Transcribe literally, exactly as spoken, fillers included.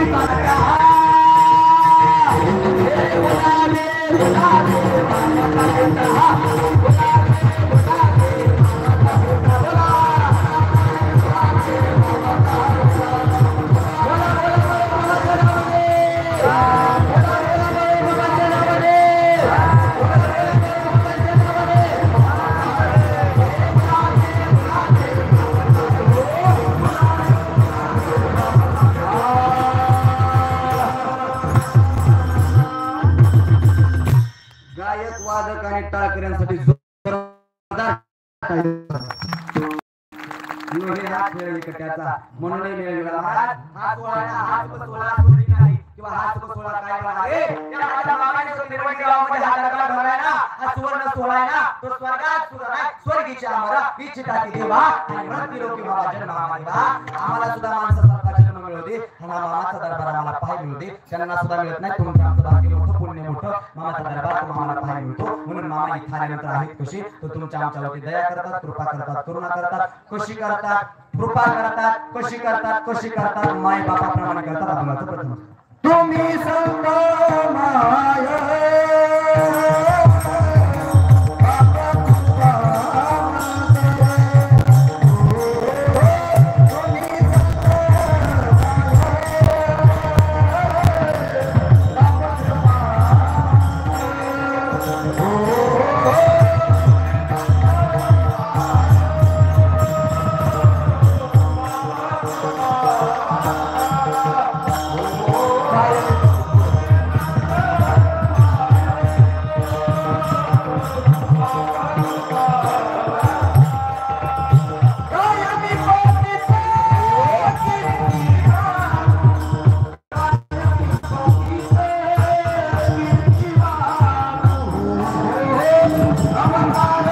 टाळकऱ्यांसाठी जोरदार त्याचा म्हणून मिळाला हा सोहळा हा सोहळा सोडी नाही किंवा हा सोहळा काय आहे त्या माझ्या बाबाने जो निर्माण गावामध्ये हा दरबार भरलाय ना हा सुवर्ण सोहळा आहे ना तो स्वर्गात सुद्धा नाही स्वर्गीचे आम्हाला इच्छिताती देवा आणि मृत्यू लोकी बाबा जन्म देवा आम्हाला सुद्धा माणसासारखा जन्म मिळू दे आणि मामाचा दरबार आम्हाला पाहायला मिळू दे त्यांना सुद्धा मिळत नाही तुमचं आमचं भाग्य मोठं पुण्य मोठं मामाचा दरबार तुम्हाला पाहायला मिळतो म्हणून मामा इथे आल्यानंतर आहेत कशी तर तुमच्या आमच्यावरती दया करतात कृपा करतात करुणा करतात कशी करतात कृपा करतात कशी करतात कशी करतात माय बापाप्रमाणे करतात आपल्याला प्रथम तुम्ही संत माय Come on,